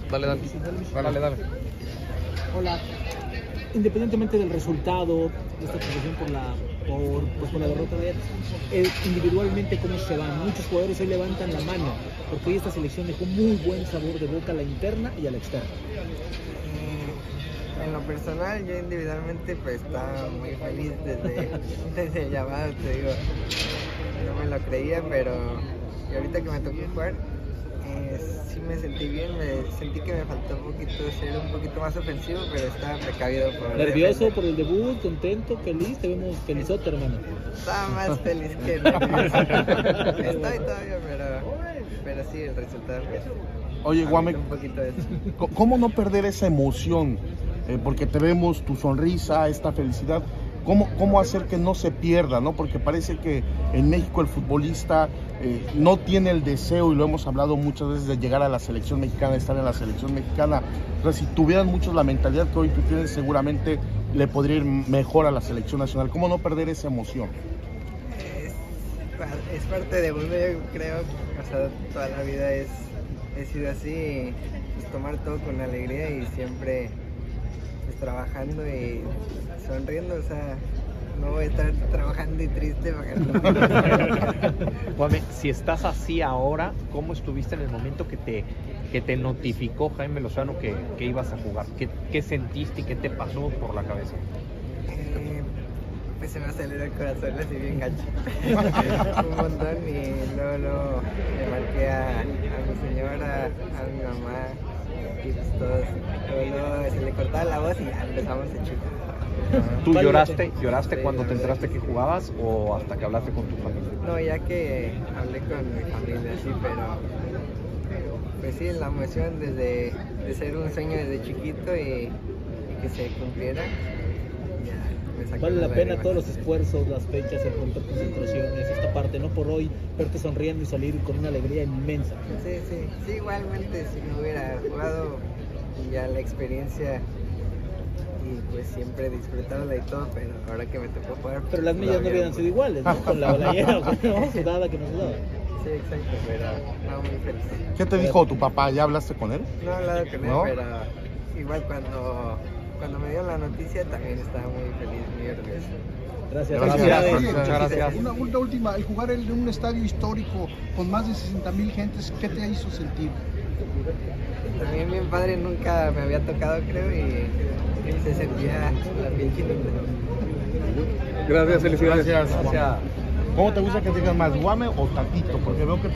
Dale, dale. Dale, dale. Hola. Independientemente del resultado de esta transmisión por la derrota de individualmente, ¿cómo se van? Muchos jugadores hoy levantan la mano, porque hoy esta selección dejó muy buen sabor de boca a la interna y a la externa. En lo personal, yo individualmente pues estaba muy feliz desde el llamado, te digo, no me lo creía, pero y ahorita que me tocó jugar, sí me sentí bien, sentí que me faltó un poquito ser un poquito más ofensivo, pero estaba precavido por... ¿Nervioso por el debut? ¿Contento? ¿Feliz? Te vemos felizote, hermano. Estaba más feliz que nervioso. Estoy todavía, pero sí, el resultado fue... Oye, Guame, un poquito de eso. ¿Cómo no perder esa emoción? Porque te vemos tu sonrisa, esta felicidad. ¿Cómo hacer que no se pierda, ¿no? Porque parece que en México el futbolista no tiene el deseo, y lo hemos hablado muchas veces, de llegar a la selección mexicana, de estar en la selección mexicana. Entonces, si tuvieran muchos la mentalidad que hoy tú tienes, seguramente le podría ir mejor a la selección nacional. ¿Cómo no perder esa emoción? Es parte de uno, yo creo. O sea, toda la vida he sido así, pues tomar todo con alegría y siempre pues trabajando y sonriendo, o sea, no voy a estar trabajando y triste. Guame, si estás así ahora, ¿cómo estuviste en el momento que te notificó Jaime Lozano que ibas a jugar? ¿Qué sentiste y qué te pasó por la cabeza? Pues se me aceleró el corazón así bien gacho. Un montón, y luego le marqué a mi señora, a mi mamá, y pues todos. Luego se le cortaba la voz y ya empezamos a chutar. ¿Tú lloraste cuando te enteraste que jugabas o hasta que hablaste con tu familia? No, ya que hablé con mi familia, sí, pero pues sí, la emoción de ser un sueño desde chiquito y que se cumpliera. Vale la pena todos los esfuerzos, las fechas, el romper concentraciones, esta parte, no por hoy verte sonriendo y salir con una alegría inmensa. Sí, igualmente si me hubiera jugado ya la experiencia y pues siempre disfrutarla y todo, pero ahora que me tocó jugar... Pero las millas no hubieran sido iguales, ¿no? Con la playera, ¿no? Sudada que nos daba. Sí, exacto, pero no, muy feliz. ¿Qué te dijo tu papá? ¿Ya hablaste con él? No he hablado con él, ¿no? Pero igual cuando me dio la noticia también estaba muy feliz, muy orgulloso. Gracias. Muchas gracias. Una última, el jugar en un estadio histórico con más de 60,000 gentes, ¿qué te hizo sentir? También bien padre, nunca me había tocado, creo, y se sentía la piel chinita. Gracias, felicidades. Gracias. ¿Cómo te gusta que te digan más, Guame o Tatito? Porque veo que